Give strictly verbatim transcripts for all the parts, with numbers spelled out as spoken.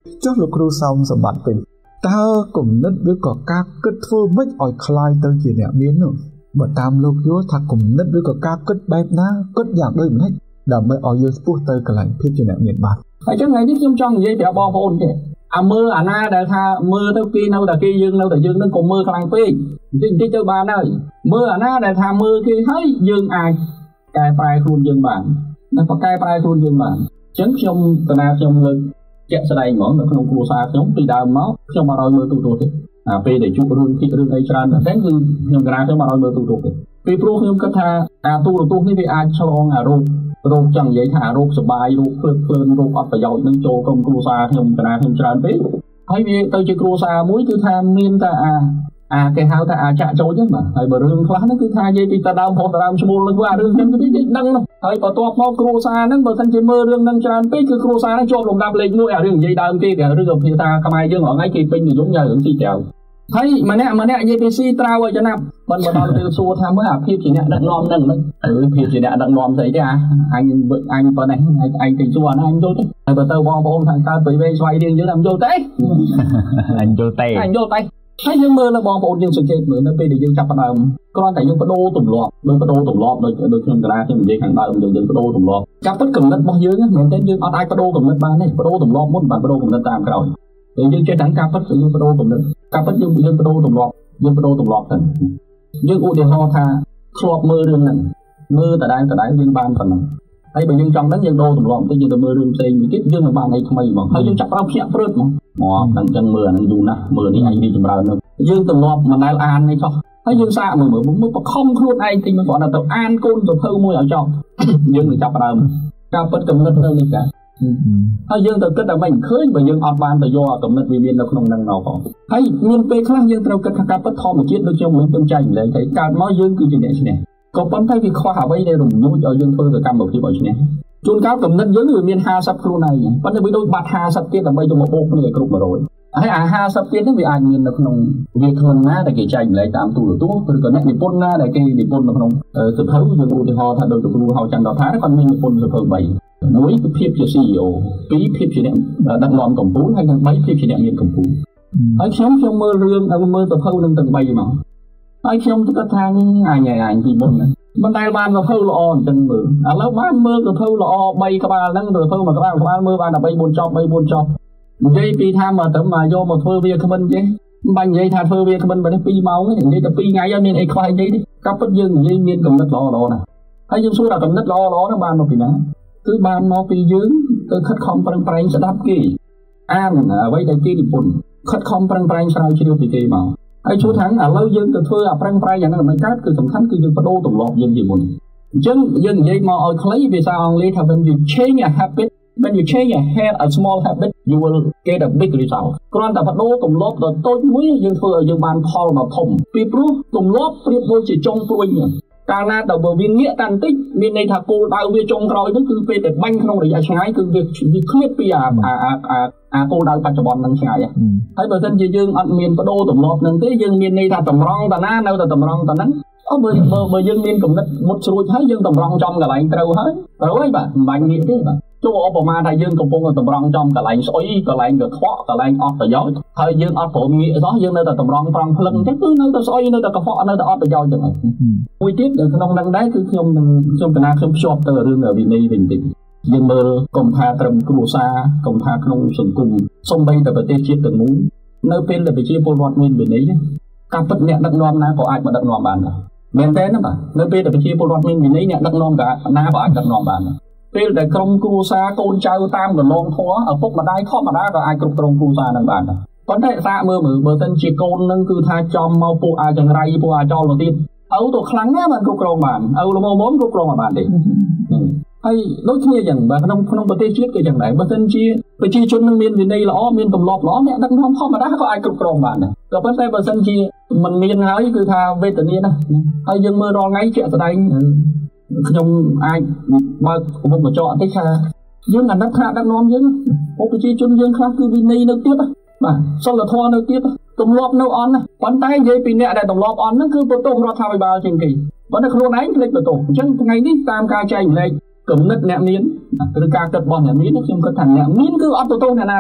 ចុះលោកគ្រូសោមសម្បត្តិវិញតើគំនិតឬក៏ការគិតធ្វើម៉េចឲ្យคล้ายទៅជាអ្នកមាននោះបើតាមលោកយល់ថាគំនិតឬក៏ការគិតបែបណាគិតយ៉ាងដូចម្តេចដើម្បីឲ្យយើងស្ពោះទៅកន្លែងភាពជាអ្នកមានបាទហើយចឹងថ្ងៃនេះខ្ញុំចង់និយាយប្រាប់បងប្អូនទេអាមើលអាណាដែលថាមើលទៅគេនៅតែគេយើងនៅតែយើងនឹងកុំមើលខ្លាំងពេកបន្តិចបន្តិចទៅបានហើយមើលអាណាដែលថាមើលគេហើយយើងអាចកែប្រែខ្លួនយើងបានតែប្រកែប្រែខ្លួនយើងបានអញ្ចឹងខ្ញុំកណាខ្ញុំលើកជាក់ស្ដែងហ្មងនៅក្នុងគ្រួសារខ្ញុំពីដើមមកខ្ញុំអត់ឲ្យមើលទូរទស្សន៍ទេអាពេលដែលជួបរឿងគិតរឿងអីច្រើនតែគឺខ្ញុំកណាខ្ញុំអត់ឲ្យមើលទូរទស្សន៍ទេពីព្រោះខ្ញុំគិតថាអាទូរទស្សន៍នេះវាអាចឆ្លងអារោគរោគចង់និយាយថារោគសបាយរោគភ្លើតភ្លើនរោគអត់ប្រយោជន៍នឹងចូលក្នុងគ្រួសារខ្ញុំកណាខ្ញុំច្រើនពេកហើយវាទៅជាគ្រួសារមួយគឺថាមានតែអាអាគេហៅថាអាចចាក់ចូលហ្នឹងបាទហើយបើរឿងខ្លះហ្នឹងគឺថានិយាយពីតដើមផុសតដើមឈ្មោះនឹងវារឿងហ្នឹងគឺនិយាយដឹងនោះហើយបន្ទាប់មកគ្រួសារហ្នឹងបើមិនជាមើលរឿងហ្នឹងច្រើនពេកគឺគ្រួសារហ្នឹងជាប់លំដាប់លេខមួយអារឿងនិយាយដើមគេគេឬក៏ភាសាខ្មែរយើងរាល់ថ្ងៃគេពេញនិយមញ៉ាំរឿងស៊ីត្រៅហើយម្នាក់ម្នាក់និយាយពីស៊ីត្រៅឲ្យចំណាប់មិនមកដល់ទៅសួរថាមើលអាភាពជាអ្នកដឹកនាំហ្នឹងហ្នឹងហើយភាពជាអ្នកដឹកនាំស្អីទេអាអញអញប៉ុណ្ណេះឯងឯងទៅសួរអញយល់ទេហើយបើទៅបងប្អូនខាងកើតពេលវេស្វ័យរៀងយើងអត់យល់ទេអញយល់ទេអញយល់ទេហើយយើងមើលបងប្អូនយើងសង្កេតមើលនៅពេលដែលយើងចាប់ផ្ដើមគ្រាន់តែយើងបដូរទម្លាប់ដូចបដូរទម្លាប់ដូចដូចខ្ញុំកណាខ្ញុំនិយាយខាងដើមយើងយើងបដូរទម្លាប់ចាប់ពិតគំនិតរបស់យើងមែនទេយើងអត់អាចបដូរគំនិតបានទេបដូរទម្លាប់មុនបានបដូរគំនិតតាមក្រោយយើងចេះតែការពិតយើងបដូរគំនិតការពិតយើងយើងបដូរទម្លាប់យើងបដូរទម្លាប់ទៅយើងឧទាហរណ៍ថាធ្លាប់មើលរឿងហ្នឹងមើលតដែលតដែលយើងបានប៉ុណ្ណឹងហើយបើយើងចង់ដឹងយើងដូរទម្លាប់ទៅយើងទៅមើលរឿងផ្សេងមួយទៀតយើងមិនបានអីថ្មីហ្មងហើយយើងចាប់ផ្ដើមភ្ញាក់ព្រឹកហ្មងមកដល់ចឹងមើលអាហ្នឹងយូរណាស់មើលនេះអញរីចម្រើនយើងទម្លាប់មិនដែលអាននេះចុះហើយយើងសាកមើលមើលមើលបខំខ្លួនឯងតិចមកគាត់ទៅអានកូនសភៅមួយឲ្យចប់យើងនឹងចាប់ផ្ដើមការពិតគំនិតនៅនេះចាហើយយើងទៅគិតតែមិនឃើញបើយើងអត់បានទៅយកគំនិតវាមាននៅក្នុងហ្នឹងមកផងហើយមានពេលខ្លះយើងត្រូវគិតថាការពិតធម្មជាតិដូចខ្ញុំមិនពឹងចាញ់ម្លេះតែកើតមកយើងគឺជាអ្នកឈ្នះក៏ប៉ុន្តែវាខ្វះអ្វីដែលរំញោចឲ្យយើងធ្វើសកម្មភាពឲ្យឈ្នះជួនកាលគំនិតយើងវាមានห้าสิบខ្លួនឯងប៉ុន្តែវាដូចបាត់ห้าสิบទៀតដើម្បីទៅមកបូកគ្នាឲ្យគ្រប់một trămហើយអាห้าสิบទៀតហ្នឹងវាអាចមាននៅក្នុងវាខ្លួនណាដែលគេចែកម្លែកតាមទូរទស្សន៍ឬក៏អ្នកនិពន្ធណាដែលគេនិពន្ធនៅក្នុងសភៅយើងឧទាហរណ៍ថាដូចលោកគ្រូហៅច័ន្ទរដ្ឋាគាត់មាននិពន្ធសភៅបីមួយគឺភាពជា ซี อี អូ ពីរភាពជាអ្នកដឹកនាំកម្ពុជាហើយនិងបីភាពជាអ្នកមានកម្ពុជាហើយខ្ញុំខ្ញុំមើលរឿងមើលសភៅនឹងទាំងបីមកហើយខ្ញុំគិតថាអញអញពីមុនហ្នឹងមិនដែលបានសភៅល្អអញ្ចឹងមើលឥឡូវបានមើលសភៅល្អបីក្បាលហ្នឹងសភៅមួយក្បាលក្បាលមើលបានតែបីបួនចប់បីបួនចប់និយាយពីថាមកទៅមកយកមកធ្វើវាគ្មិនទេមិនបាញ់និយាយថាធ្វើវាគ្មិនបើនេះពីរម៉ោងទេនិយាយតែពីរថ្ងៃអត់មានអីខ្វះនិយាយទេក៏ពិតយើងនិយាយមានកំណត់ល្អល្អណាស់ហើយយើងសួរថាកំណត់ល្អល្អហ្នឹងបានមកពីណាគឺបានមកពីយើងទៅខិតខំប្រឹងប្រែងស្ដាប់គេអានអ្វីដែលគេនិពន្ធខិតខំប្រឹងប្រែងស្រាវជ្រាវពីគេមកហើយជួនថាឥឡូវយើងទៅធ្វើអាប្រឹងប្រែងយ៉ាងហ្នឹងមិនកើតគឺសំខាន់គឺយើងបដូរទម្លាប់យើងជាមុនអញ្ចឹងយើងនិយាយមកឲ្យខ្លីភាសាអង់គ្លេសថា when you change a habit when you change a hair a small habit you will get a big result គ្រាន់តែបដូរទម្លាប់ដ៏តូចមួយយើងធ្វើឲ្យយើងបានផលមកធំពីព្រោះទម្លាប់ប្រៀបដូចជាចុងព្រួយកាលណាដល់បើវាងាកតាន់តិចមានន័យថាគោលដៅវាចុងក្រោយហ្នឹងគឺពេលតែបាញ់ក្នុងរយៈឆ្ងាយគឺវាវាឃ្លាតពីអាអាអាអាគោលដៅបច្ចុប្បន្នហ្នឹងឆ្ងាយហើយបើមិនជាយើងអត់មានបដូរទម្លាប់ហ្នឹងទេយើងមានន័យថាតម្រង់តាណានៅតែតម្រង់តាហ្នឹងអូបើបើយើងមានកំណត់មុតស្រួចហើយយើងតម្រង់ចំកន្លែងត្រូវហើយត្រូវហើយបាទមិនបាញ់ងាកទេបាទចូលឧបមាថាយើងកំពុងតែតម្រង់ចំកន្លែងស្អុយកន្លែងកខ្វក់កន្លែងអត់ប្រយោជន៍ហើយយើងអត់ព្រមងាកសោះយើងនៅតែតម្រង់ត្រង់ភ្លឹងអញ្ចឹងគឺនៅតែស្អុយនៅតែកខ្វក់នៅតែអត់ប្រយោជន៍ចឹងមួយទៀតនៅក្នុងហ្នឹងដែរគឺខ្ញុំនឹងខ្ញុំកណាខ្ញុំភ្ជាប់ទៅរឿងវិន័យវិញតិចយើងមើលកុំថាត្រឹមគ្រួសារកុំថាក្នុងសង្គមសូម្បីតែប្រទេសជាតិទាំងមូលនៅពេលដែលប្រជាពលរដ្ឋមានវិន័យការពិតអ្នកដឹកនាំណាក៏អាចមកដឹកនាំបានដែរមែនទេណាបាទនៅពេលដែលប្រជាពលរដ្ឋមានវិន័យអ្នកដឹកនាំក៏ណាក៏អាចដឹកនាំបានដែរពេលដែលក្រុមគ្រួសារកូនចៅតាមកន្លងធម៌ឪពុកម្ដាយធម្មតាក៏អាចគ្រប់គ្រងគ្រួសារនឹងបានដែរប៉ុន្តែសាកមើលមើលបើមិនជាកូននឹងគឺថាចំមកពួកអាចង្រៃពួកអាចលទៅទៀតឪទៅខ្លាំងណាស់បានគ្រប់គ្រងបានឪល្មមៗគ្រប់គ្រងបានទេហើយដូចគ្នាយ៉ាងបាទក្នុងក្នុងប្រទេសជាតិក៏យ៉ាងដែរបើមិនជាប្រជាជននឹងមានវិន័យល្អមានទម្លាប់ល្អអ្នកដឹកនាំធម្មតាក៏អាចគ្រប់គ្រងបានដែរក៏ប៉ុន្តែបើមិនជាមិនមានហើយគឺថាវេទនាណាហើយយើងមើលរាល់ថ្ងៃជាក់ស្ដែងខ្ញុំអាចបើកមុខកញ្ចក់តិចថាយើងអាណិតថាដឹកនាំយើងប្រជាជនយើងខ្លះគឺវិន័យនៅទៀតបាទសិលធម៌នៅទៀតទម្លាប់នៅអន់ណាប៉ុន្តែនិយាយពីអ្នកដែលទម្លាប់អន់ហ្នឹងគឺបន្ទោសរដ្ឋាភិបាលជាងគេប៉ុន្តែខ្លួនឯងភ្លេចបន្ទោសអញ្ចឹងថ្ងៃនេះតាមការចែកម្លែកគំនិតអ្នកមានឬការគិតរបស់អ្នកមានខ្ញុំគិតថាអ្នកមានគឺអត់បន្ទោសអ្នកណាទេ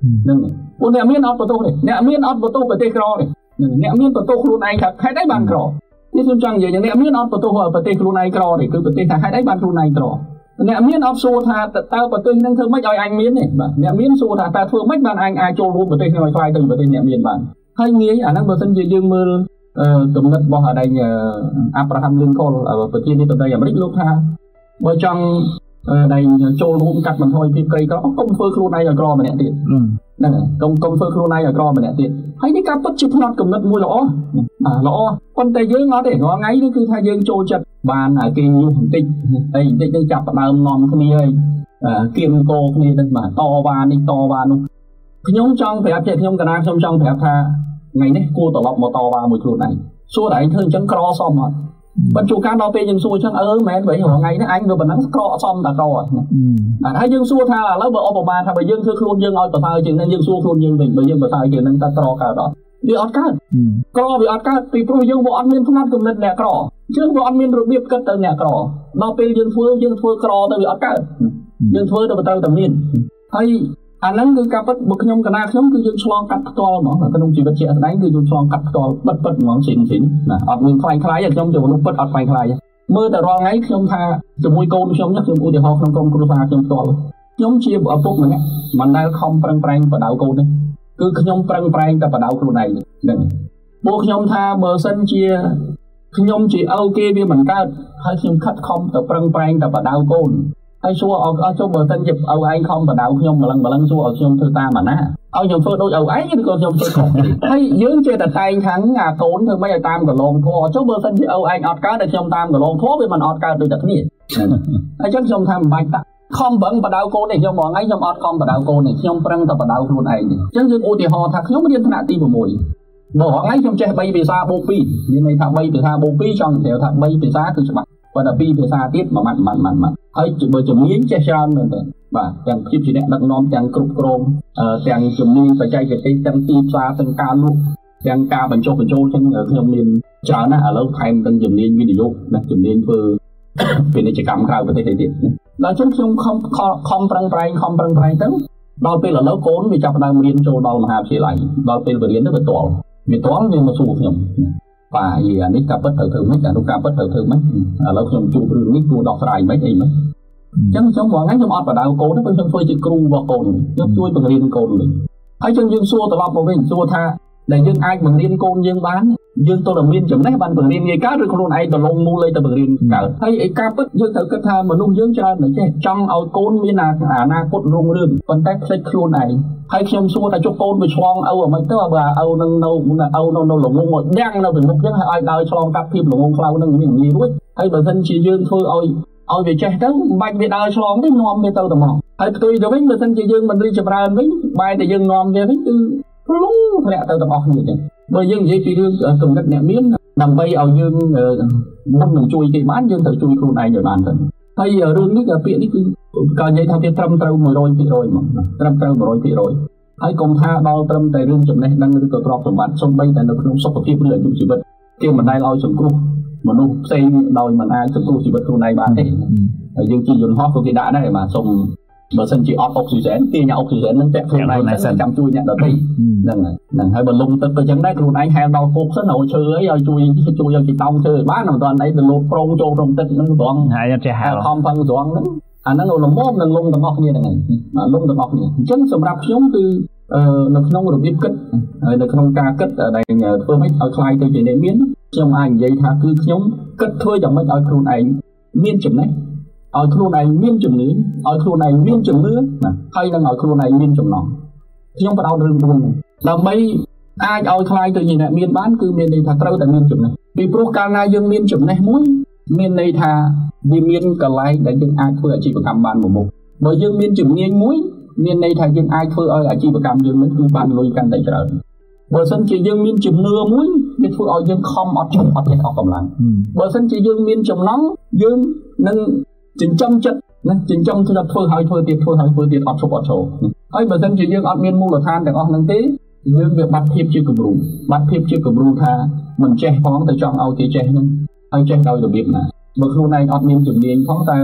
នឹងពួកអ្នកមានអត់បន្ទោសទេអ្នកមានអត់បន្ទោសប្រទេសក្រទេអ្នកមានបន្ទោសខ្លួនឯងថាហេតុអីបានក្រនេះខ្ញុំចង់និយាយអ្នកមានអត់បន្ទោសប្រទេសខ្លួនឯងក្រទេគឺប្រទេសថាហេតុអីបានខ្លួនឯងក្រអ្នកមានអត់សួរថាតើប្រទេសនឹងធ្វើម៉េចឲ្យអញមានទេបាទអ្នកមានសួរថាតើធ្វើម៉េចបានអញអាចចូលរួមប្រទេសនឹងឲ្យខ្លាយទៅប្រទេសអ្នកមានបានហើយងាយអាហ្នឹងបើសិនជាយើងមើលគំនិតរបស់អដែងអាប់រ៉ាហាំលីនកុលប្រធានាធិបតីអាមេរិកលោកថាបើចង់ដៃចូលរួមកាត់បន្ថយភាពក្រីក្រកុំធ្វើខ្លួនឯងឲ្យក្រម្នាក់ទៀតហ្នឹងហើយកុំកុំធ្វើខ្លួនឯងឲ្យក្រម្នាក់ទៀតហើយនេះការពិតជាផ្នត់គំនិតមួយល្អបាទល្អប៉ុន្តែយើងអត់ទេរាល់ថ្ងៃនេះគឺថាយើងចូលចិត្តបានគេញុះបន្តិចអីបន្តិចនឹងចាប់ផ្ដើមនាំគ្នាហើយគៀនកោគ្នាទៅបាទតវ៉ានេះតវ៉ានោះខ្ញុំចង់ប្រាប់ជាខ្ញុំកណាខ្ញុំចង់ប្រាប់ថាថ្ងៃនេះគួរត្រឡប់មកតវ៉ាមួយខ្លួនឯងសួរតែឯងធ្វើអញ្ចឹងក្រសមអត់បញ្ជូការដល់ពេលយើងសួរអញ្ចឹងអឺមែនវិញរាល់ថ្ងៃនេះអញនៅប៉ុណ្ណឹងក្រសមតែក្រអត់ហើយយើងសួរថាឥឡូវបើឧបមាថាបើយើងធ្វើខ្លួនយើងឲ្យប្រសើរជាងនឹងយើងសួរខ្លួនយើងវិញបើយើងប្រសើរជាងនឹងតើក្រកើតអត់វាអត់កើតក្រវាអត់កើតពីព្រោះយើងវាអត់មានផ្នត់គំនិតអ្នកក្រយើងវាអត់មានរបៀបគិតទៅអ្នកក្រដល់ពេលយើងធ្វើយើងធ្វើក្រទៅវាអត់កើតយើងធ្វើទៅទៅតែមានហើយអាហ្នឹងគឺការពិតបើខ្ញុំកណាខ្ញុំគឺយើងឆ្លងកាត់ផ្ទាល់ហ្មងក្នុងជីវិតជាក់ស្ដែងគឺយើងឆ្លងកាត់ផ្ទាល់បិទបិទហ្មងស៊ីនស៊ីនណាអត់មានខ្លាយខ្លាយខ្ញុំជាមនុស្សពិតអត់ខ្លាយខ្លាយមើលតែរាល់ថ្ងៃខ្ញុំថាជាមួយកូនខ្ញុំខ្ញុំឧទាហរណ៍ក្នុងក្រុមគ្រួសារខ្ញុំផ្ទាល់ខ្ញុំជាឪពុកម្នាក់មិនដែលខំប្រឹងប្រែងបដៅកូនទេគឺខ្ញុំប្រឹងប្រែងតែបដៅខ្លួនឯងហ្នឹងពួកខ្ញុំថាបើសិនជាខ្ញុំជាឪគេវាមិនកើតហើយខ្ញុំខិតខំតែប្រឹងប្រែងតែបដៅកូនហើយសួរអត់ចុះបើសិនជាឪឯងខំបដៅខ្ញុំម្លឹងម្លឹងសួរឲ្យខ្ញុំធ្វើតាមអាណាឲ្យខ្ញុំធ្វើដូចឪឯងឬក៏ខ្ញុំធ្វើខុសហើយយើងចេះតែតែងខាងអាកូនធ្វើម៉េចឲ្យតាមកលងធัวចុះបើសិនជាឪឯងអត់កើតតែខ្ញុំតាមកលងធัวវាមិនអត់កើតដូចតែគ្នាអញ្ចឹងខ្ញុំថាមិនបាច់តាខំប្រឹងបដៅកូននេះខ្ញុំមកថ្ងៃខ្ញុំអត់ខំបដៅកូននេះខ្ញុំប្រឹងតែបដៅខ្លួនឯងអញ្ចឹងយើងឧទាហរណ៍ថាខ្ញុំរៀនថ្នាក់ទី6បើថ្ងៃខ្ញុំចេះ3ភាសាបូក2មានន័យថា3ភាសាបូក2ចង់និយាយថា3ភាសាគឺច្បាស់ប៉ុន្តែ2ភាសាទៀតមួយម៉ាត់ម៉ាត់ម៉ាត់ម៉ាត់ហើយបើជំនាញចេះច្រើនមែនទេបាទទាំងភាពជាអ្នកដឹកនាំទាំងគ្រប់គ្រងទាំងជំនាញបច្ចេកទេសទាំងទីផ្សារទាំងការលក់ទាំងការបញ្ចុះបញ្ចូលចឹងខ្ញុំមានច្រើនណាស់ឥឡូវថែមទាំងជំនាញវិនិយោគណាជំនាញធ្វើពាណិជ្ជកម្មក្រៅប្រទេសទៀតដល់ចឹងខ្ញុំខំខំប្រឹងប្រែងខំប្រឹងប្រែងទៅដល់ពេលឥឡូវកូនវាចាប់ផ្ដើមរៀនចូលដល់មហាវិទ្យាល័យដល់ពេលវារៀនទៅវាតល់វាតល់វាមកសួរខ្ញុំបាទយីអានេះការពិតត្រូវធ្វើម៉េចអានោះការពិតត្រូវធ្វើម៉េចឥឡូវខ្ញុំជួបរឿងនេះគួរដោះស្រាយម៉េចអីម៉េចអញ្ចឹងខ្ញុំមួយថ្ងៃខ្ញុំអត់បដៅកូនទេខ្ញុំធ្វើជាគ្រូរបស់កូនខ្ញុំជួយបង្រៀនកូនវិញហើយចឹងយើងសួរត្រឡប់មកវិញសួរថាដែលយើងអាចបង្រៀនកូនយើងបានយើងទៅតែមានចំណេះបានបង្រៀនងាយកើតឬខ្លួនឯងទៅលងមូលអីទៅបង្រៀនកើតហើយឯការពិតយើងត្រូវគិតថាមនុស្សយើងច្រើនណាស់ចេះចង់ឲ្យកូនមានអនាគតរុងរឿងប៉ុន្តែភ្លេចខ្លួនឯងហើយខ្ញុំសួរថាចុះកូនវាឆ្លងឪអ្ហ្មិចទៅបើឪនឹងនៅឪនៅនៅល្ងងឲ្យដាំងនៅពីមុខចឹងហើយឲ្យដើរឆ្លងកាត់ភាពល្ងងខ្លៅនឹងមានងាយរួចហើយបើមិនជាយើងធ្វើឲ្យឲ្យវាចេះទៅមិនបាច់វាដើរឆ្លងទេនាំវាទៅតែមកហើយផ្ទុយទៅវិញបើមិនជាយើងមិនរីកចម្រើនវិញបែរតែយើងនាំវាវិញគឺលងធ្លាក់ទៅទាំងអស់គ្នាចឹងបើយើងនិយាយពីរឿងគំនិតអ្នកមានដើម្បីឲ្យយើងមុននឹងជួយគេបានយើងត្រូវជួយខ្លួនឯងឲ្យបានទៅហើយរឿងនេះក៏ពាក្យនេះគឺក៏និយាយថាវាត្រឹមត្រូវ100%ហ្មងត្រឹមត្រូវ100%ហើយកុំថាដល់ត្រឹមតែរឿងចំណេះដឹងឬក៏ទ្រព្យសម្បត្តិសូម្បីតែនៅក្នុងសុខភាពឬអាយុជីវិតគេមិនដែលឲ្យសង្គ្រោះមនុស្សផ្សេងដោយមិនអាចសង្គ្រោះជីវិតខ្លួនឯងបានទេហើយយើងជិះយន្តហោះក៏គេដាក់ដែរបាទសូមបើសិនជាអត់អុកស៊ីហ្សែនទាញអុកស៊ីហ្សែននឹងពាក់ខ្លួនឯងចាំជួយអ្នកដទៃហ្នឹងហើយហ្នឹងហើយបើលងទឹកទៅចឹងដែរខ្លួនឯងហែលដល់គោកសិនឲ្យឈើអីឲ្យជួយជួយឲ្យគេតោងឈើបានមិនតាន់អីទៅលោកប្រងចូលក្នុងទឹកហ្នឹងត្រង់ហើយអត់ចេះហែលខំផឹងត្រង់ហ្នឹងអាហ្នឹងលំមនឹងលងទាំងអស់គ្នាហ្នឹងហើយបាទលងទាំងអស់គ្នាអញ្ចឹងសម្រាប់ខ្ញុំគឺនៅក្នុងរបៀបគិតហើយនៅក្នុងការគិតដែលធ្វើម៉េចឲ្យខ្លាយទៅជាអ្នកមានខ្ញុំអាចនិយាយថាគឺខ្ញុំគិតធ្វើយ៉ាងម៉េចឲ្យខ្លួនឯងមានចំណេះឲ្យខ្លួនឯងមានជំនាញឲ្យខ្លួនឯងមានជំនឿណាហើយនឹងឲ្យខ្លួនឯងមានចំណងខ្ញុំបដោតរឿងខ្លួននេះដើម្បីអាចឲ្យខ្លាយទៅជាអ្នកមានបានគឺមានន័យថាត្រូវតែមានចំណេះពីព្រោះកាលណាយើងមានចំណេះមួយមានន័យថាវាមានកន្លែងដែលយើងអាចធ្វើអាជីវកម្មបានមួយមុខបើយើងមានជំនាញមួយមានន័យថាយើងអាចធ្វើឲ្យអាជីវកម្មយើងនឹងគឺបានលុយកាន់តែច្រើនបើសិនជាយើងមានជំនឿមួយវាធ្វើឲ្យយើងខំអត់ឈប់អត់ចេះអស់កម្លាំងបើសិនជាយើងមានចំណងយើងនឹងចិញ្ចឹមចិត្តណាចិញ្ចឹមចិត្តធ្វើឲ្យធ្វើទៀតធ្វើឲ្យធ្វើទៀតអត់ឈប់អត់ឈរហើយបើមិនជាយើងអត់មានមូលដ្ឋានទាំងអស់ហ្នឹងទេយើងវាបាត់ភាពជាគំរូបាត់ភាពជាគំរូថាមិនចេះផងទៅចង់ឲ្យគេចេះហ្នឹងហើយចេះដោយរបៀបណាបើខ្លួនឯងអត់មានជំនាញផងតើ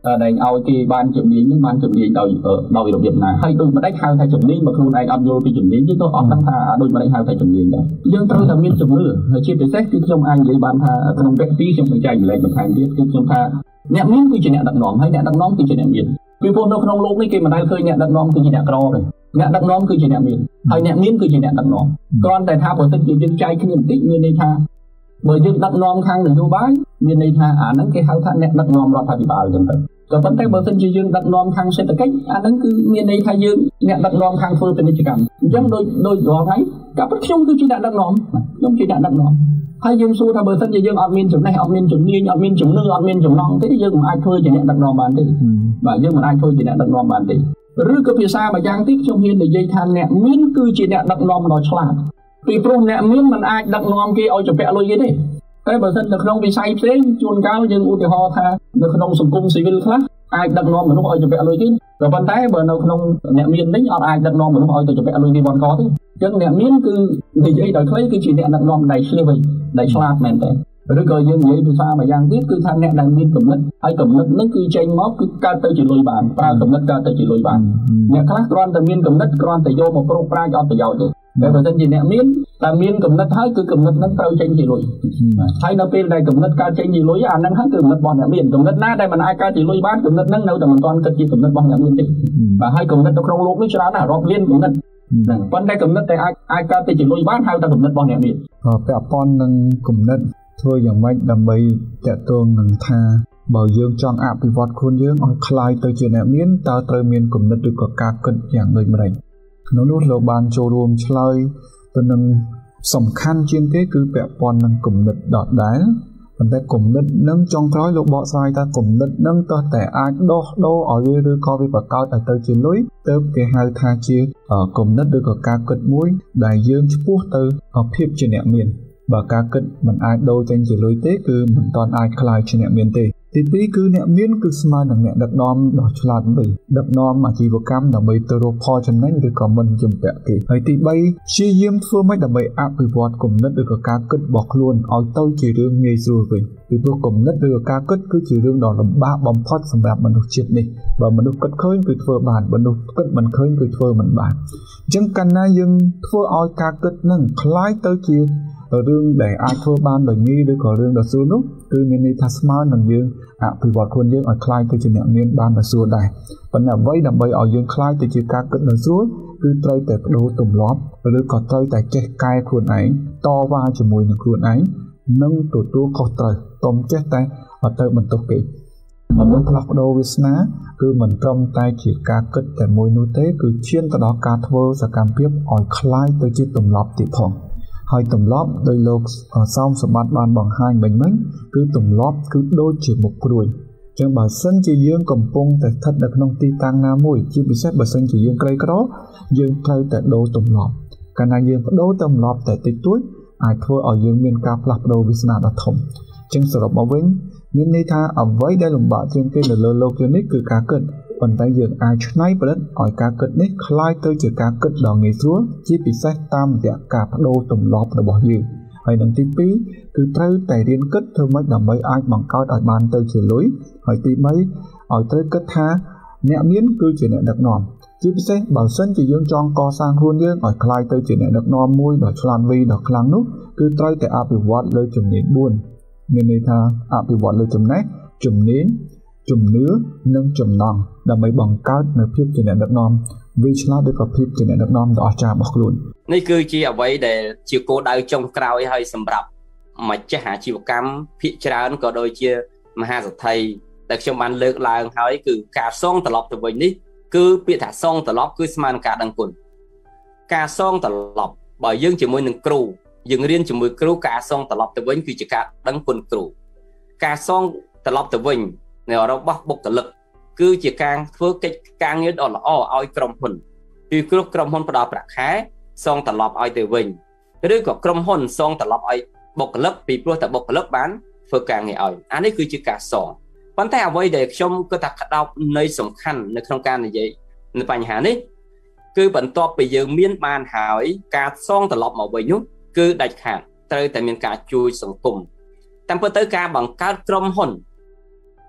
ដែលឲ្យគេបានជំនាញនឹងបានជំនាញដោយដោយរបៀបណាហើយដូចម្ដេចហៅថាជំនាញបើខ្លួនឯងអត់យល់ពីជំនាញយើងក៏អត់ដឹងថាដូចម្ដេចហៅថាជំនាញដែរយើងត្រូវតែមានជំនឿហើយជាពិសេសគឺខ្ញុំអាចនិយាយបានថាក្នុងវគ្គពីរខ្ញុំនឹងចែកម្លែកបន្ថែមទៀតគឺខ្ញុំថាអ្នកមានគឺជាអ្នកដឹកនាំហើយអ្នកដឹកនាំគឺជាអ្នកមានពីព្រោះនៅក្នុងโลกនេះគេមិនដែលឃើញអ្នកដឹកនាំគឺជាអ្នកក្រទេអ្នកដឹកនាំគឺជាអ្នកមានហើយអ្នកមានគឺជាអ្នកដឹកនាំគ្រាន់តែថាបើសិនជាយើងចែកគ្នាបន្តិចមានន័យថាបើយើងដឹកនាំខាងនយោបាយមានន័យថាអាហ្នឹងគេហៅថាអ្នកដឹកនាំរដ្ឋាភិបាលអញ្ចឹងទៅក៏ប៉ុន្តែបើសិនជាយើងដឹកនាំខាងសេដ្ឋកិច្ចអាហ្នឹងគឺមានន័យថាយើងអ្នកដឹកនាំខាងធ្វើពាណិជ្ជកម្មអញ្ចឹងដូចដូចរាល់ថ្ងៃក៏ប៉ុន្តែខ្ញុំគឺជាអ្នកដឹកនាំខ្ញុំជាអ្នកដឹកនាំហើយយើងសួរថាបើសិនជាយើងអត់មានចំណេះអត់មានជំនាញអត់មានជំនឿអត់មានចំណងទេយើងមិនអាចធ្វើជាអ្នកដឹកនាំបានទេបាទយើងមិនអាចធ្វើជាអ្នកដឹកនាំបានទេឬក៏ភាសាមួយយ៉ាងទៀតខ្ញុំហ៊ាននិយាយថាអ្នកមានគឺជាអ្នកដឹកនាំដ៏ឆ្លាតពីព្រោះអ្នកមានមិនអាចដឹកនាំគេឲ្យជំពាក់លុយគេទេតែបើសិននៅក្នុងវិស័យផ្សេងជួនកាលយើងឧទាហរណ៍ថានៅក្នុងសង្គមស៊ីវិលខ្លះអាចដឹកនាំមនុស្សឲ្យជំពាក់លុយគេក៏ប៉ុន្តែបើនៅក្នុងអ្នកមាននេះអត់អាចដឹកនាំមនុស្សឲ្យទៅជំពាក់លុយគេបនកទេអញ្ចឹងអ្នកមានគឺនិយាយដោយខ្លីគឺជាអ្នកដឹកនាំដែលឆ្លៀវដែលឆ្លាតមែនតើឬក៏យើងនិយាយភាសាមួយយ៉ាងទៀតគឺថាអ្នកដែលមានគំនិតហើយគំនិតហ្នឹងគឺចេញមកគឺកើតទៅជាលុយបានប្រើគំនិតកើតទៅជាលុយបានអ្នកខ្លះគ្រាន់តែមានគំនិតគ្រាន់តែយកមកប្រុសប្រាជ្ញអត់ប្រយោជន៍ទេតែបើមិនជាអ្នកមានតែមានគំនិតហើយគឺគំនិតហ្នឹងត្រូវចេញជាលុយហើយនៅពេលដែលគំនិតកើតចេញជាលុយអាហ្នឹងហើយគឺគំនិតរបស់អ្នកមានគំនិតណាដែលមិនអាចកើតជាលុយបានគំនិតហ្នឹងនៅតែមិនទាន់គិតជាគំនិតរបស់អ្នកមានទេបាទហើយគំនិតនៅក្នុងโลกនេះច្រើនណាស់រាប់លានគំនិតហ្នឹងប៉ុន្តែគំនិតដែលអាចអាចកើតទៅជាលុយបានហៅថាគំនិតរបស់អ្នកមានពាក់ព័ន្ធនឹងគំនិតធ្វើយ៉ាងម៉េចដើម្បីតកតងនឹងថាបើយើងចង់អភិវឌ្ឍខ្លួនយើងឲ្យคล้ายទៅជាអ្នកមានតើត្រូវមានគំនិតឬក៏ការគិតយ៉ាងដូចម្តេចក្នុងនោះលោកបានចូលរួមឆ្លើយទៅនឹងសំខាន់ជាងគេគឺពាក់ព័ន្ធនឹងគំនិតដដែលប៉ុន្តែគំនិតនឹងចុងក្រោយលោកបកស្រាយថាគំនិតនឹងតើតែអាចដោះដូរឲ្យវាឬក៏វាបង្កើតឲ្យទៅជាលុយទើបគេហៅថាជាគំនិតឬក៏ការគិតមួយដែលយើងឆ្ពោះទៅភាពជាអ្នកមានបើការគិតមិនអាចដូរចេញជាលុយទេគឺមិនទាន់អាចក្លាយជាអ្នកមានទេទីពីរគឺអ្នកមានគឺស្មើនឹងអ្នកដឹកនាំដ៏ឆ្លាតវៃដឹកនាំអាជីវកម្មដើម្បីទៅរកផលចំណេញឬក៏មិនជំពាក់គេហើយទីបីព្យាយាមធ្វើម៉េចដើម្បីអភិវឌ្ឍគំនិតឬក៏ការគិតរបស់ខ្លួនឲ្យទៅជារឿងងាយស្រួលវិញពីព្រោះគំនិតឬក៏ការគិតគឺជារឿងដ៏លំបាកបំផុតសម្រាប់មនុស្សជាតិនេះបើមនុស្សគិតឃើញគឺធ្វើបានមនុស្សគិតមិនឃើញគឺធ្វើមិនបានអញ្ចឹងកាលណាយើងធ្វើឲ្យការគិតនឹងคล้ายទៅជារឿងដែលអាចធ្វើបានដោយងាយឬក៏រឿងដ៏ស្រួលនោះគឺមានន័យថាស្មើនឹងយើងអភិវឌ្ឍខ្លួនយើងឲ្យคล้ายទៅជាអ្នកមានបានដ៏ស្រួលដែរប៉ុន្តែអ្វីដើម្បីឲ្យយើងคล้ายទៅជាការគិតដ៏ស្រួលគឺត្រូវតែបដូរទម្លាប់ឬក៏ត្រូវតែចេះកែខ្លួនឯងតវ៉ាជាមួយនឹងខ្លួនឯងនិងទទួលខុសត្រូវកុំចេះតែអត់ទៅបន្ទោសគេដើម្បីផ្លាស់ប្ដូរវាសនាគឺមិនត្រឹមតែជាការគិតតែមួយនោះទេគឺឈានទៅដល់ការធ្វើសកម្មភាពឲ្យคล้ายទៅជាទម្លាប់ទៀតផងហើយទម្លាប់ដោយលោកសោមសម្បត្តិបានបង្ហាញមិញមិញគឺទម្លាប់គឺដូចជាមុខគ្រួយអញ្ចឹងបើសិនជាយើងកំពុងតែស្ថិតនៅក្នុងទីតាំងណាមួយជាពិសេសបើសិនជាយើងក្រីក្រយើងត្រូវតែដូរទម្លាប់កាលណាយើងបដូរទម្លាប់តែតិចតួចអាចធ្វើឲ្យយើងមានការផ្លាស់ប្ដូរវាសនាដ៏ធំអញ្ចឹងសរុបមកវិញមានន័យថាអ្វីដែលលំបាកជាងគេនៅលើលោកយើងនេះគឺការគិតប៉ុន្តែយើងអាចច្នៃប្រឌិតឲ្យការគិតនេះคล้ายទៅជាការគិតដ៏ងាយស្រួលជាពិសេសតាមរយៈការបដូរទម្លាប់របស់យើងហើយនឹងទីពីរគឺត្រូវតែរៀនគិតធ្វើម៉េចដើម្បីអាចបង្កើតឲ្យបានទៅជាលុយហើយទីបីឲ្យត្រូវគិតថាអ្នកមានគឺជាអ្នកដឹកនាំជាពិសេសបើសិនជាយើងចង់កសាងខ្លួនយើងឲ្យคล้ายទៅជាអ្នកដឹកនាំមួយដ៏ឆ្លាតវៃដ៏ខ្លាំងនោះគឺត្រូវតែអភិវឌ្ឍលើជំនាញបួនមានន័យថាអភិវឌ្ឍលើចំណេះជំនាញជំនឿនិងចំណងដើម្បីបង្កើតនូវភាពជាអ្នកដឹកនាំវិឆ្លាតឬក៏ភាពជាអ្នកដឹកនាំដ៏អស្ចារ្យរបស់ខ្លួននេះគឺជាអ្វីដែលជាគោលដៅចុងក្រោយហើយសម្រាប់ម្ចាស់អាជីវកម្មភាគច្រើនក៏ដូចជាមហាសេដ្ឋីដែលខ្ញុំបានលើកឡើងហើយគឺការសងត្រឡប់ទៅវិញនេះគឺពាក្យថាសងត្រឡប់គឺស្មើនឹងការដឹងគុណការសងត្រឡប់បើយើងជាមួយនឹងគ្រូយើងរៀនជាមួយគ្រូការសងត្រឡប់ទៅវិញគឺជាការដឹងគុណគ្រូការសងត្រឡប់ទៅវិញនៅរបស់បុគ្គលិកគឺជាការធ្វើកិច្ចការងារដ៏ល្អឲ្យក្រុមហ៊ុនពីគ្រោះក្រុមហ៊ុនផ្ដល់ប្រាក់ខែសងត្រឡប់ឲ្យទៅវិញឬក៏ក្រុមហ៊ុនសងត្រឡប់ឲ្យបុគ្គលិកពីព្រោះតែបុគ្គលិកបានធ្វើការងារឲ្យអានេះគឺជាការសងប៉ុន្តែអ្វីដែលខ្ញុំគិតថាក្តោបនៃសំខាន់នៅក្នុងការនិយាយនៅបញ្ហានេះគឺបន្ទាប់ពីយើងមានបានហើយការសងត្រឡប់មកវិញនោះគឺដាច់ខាតត្រូវតែមានការជួយសង្គមតាមពិតទៅការបង្កើតក្រុមហ៊ុន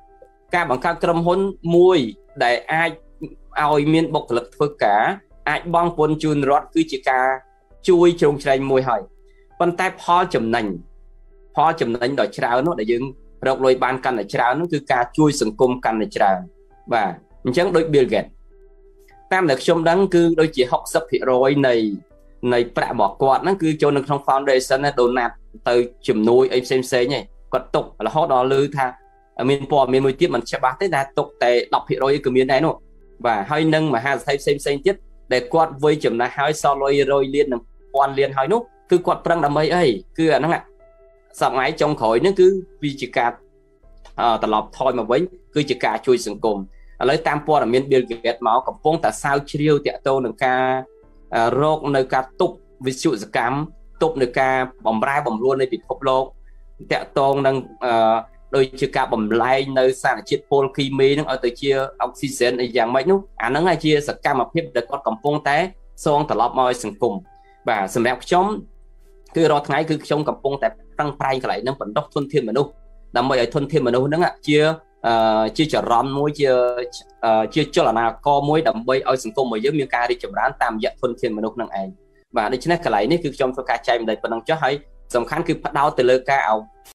ការបង្កើតក្រុមហ៊ុនមួយដែលអាចឲ្យមានបុគ្គលិកធ្វើការអាចបង់ពន្ធជូនរដ្ឋគឺជាការជួយជ្រោមជ្រែងមួយហើយប៉ុន្តែផលចំណេញផលចំណេញដ៏ច្រើននោះដែលយើងរកលុយបានកាន់តែច្រើននោះគឺការជួយសង្គមកាន់តែច្រើនបាទអញ្ចឹងដូច Bill Gates តាមដែលខ្ញុំដឹងគឺដូចជា sixty percent នៃនៃប្រាក់របស់គាត់ហ្នឹងគឺចូលនៅក្នុង foundation ណា donate ទៅជំនួយអីផ្សេងផ្សេងឯងគាត់ទុករហូតដល់ឮថាមានព័ត៌មានមួយទៀតមិនច្បាស់ទេតែទុកតែten percent គឺមានដែរនោះបាទហើយនឹងមហាសេដ្ឋីផ្សេងផ្សេងទៀតដែលគាត់វ័យចំណាស់ហើយសល់លុយរយលាននិងពាន់លានហើយនោះគឺគាត់ប្រឹងដើម្បីអីគឺអាហ្នឹងសម័យចុងក្រោយនេះគឺវាជាការត្រឡប់ថយមកវិញគឺជាការជួយសង្គមឥឡូវតាមព័ត៌មាន Bill Gates មកកំពុងតែសាវជ្រាវតាក់ទងនឹងការរកនៅការទប់វិស្វកម្មទប់នៅការបំរែបំរួលនៃពិភពលោកតាក់ទងនឹងដូចជាការបំលែងនៅសារជាតិពុលគីមីនឹងឲ្យទៅជាអុកស៊ីហ្សែនអីយ៉ាងម៉េចនោះអាហ្នឹងជាសកម្មភាពដែលគាត់កំពុងតែសងត្រឡប់មកឲ្យសង្គមបាទសម្រាប់ខ្ញុំគឺរាល់ថ្ងៃគឺខ្ញុំកំពុងតែប្រឹងប្រែងកន្លែងហ្នឹងបណ្ដុះធនធានមនុស្សដើម្បីឲ្យធនធានមនុស្សហ្នឹងជាជាចរន្តមួយជាជាចលនាករមួយដើម្បីឲ្យសង្គមរបស់យើងមានការរីកចម្រើនតាមរយៈធនធានមនុស្សហ្នឹងឯងបាទដូច្នេះកន្លែងនេះគឺខ្ញុំធ្វើការចែកម្លែកប៉ុណ្ណឹងចុះហើយសំខាន់គឺផ្ដោតទៅលើការ